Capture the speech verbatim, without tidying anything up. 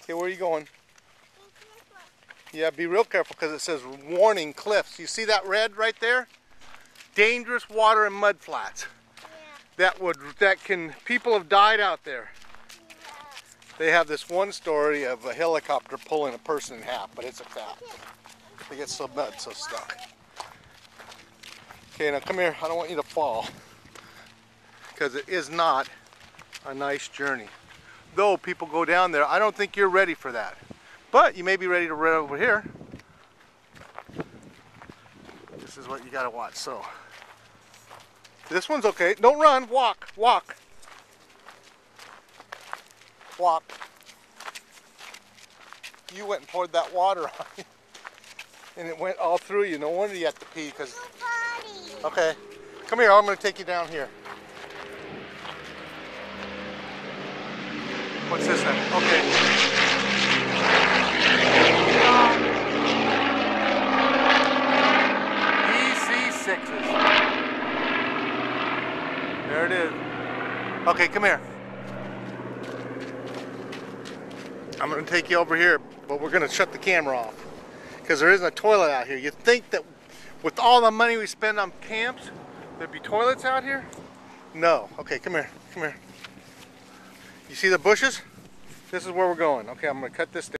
Okay, where are you going? Yeah, be real careful because it says warning cliffs. You see that red right there? Dangerous water and mud flats. Yeah. That would, that can, people have died out there. Yeah. They have this one story of a helicopter pulling a person in half, but it's a fact. They get so mud, so stuck. Okay, now come here. I don't want you to fall because it is not a nice journey. Though people go down there, I don't think you're ready for that. But you may be ready to run over here. This is what you gotta watch. So this one's okay. Don't run. Walk. Walk. Walk. You went and poured that water on you, and it went all through you. No wonder you have to pee. Because. Okay. Come here. I'm gonna take you down here. What's this then? Okay. D C sixes. There it is. Okay, come here. I'm going to take you over here, but we're going to shut the camera off because there isn't a toilet out here. You'd think that with all the money we spend on camps, there'd be toilets out here? No. Okay, come here. Come here. You see the bushes? This is where we're going. Okay, I'm going to cut this down.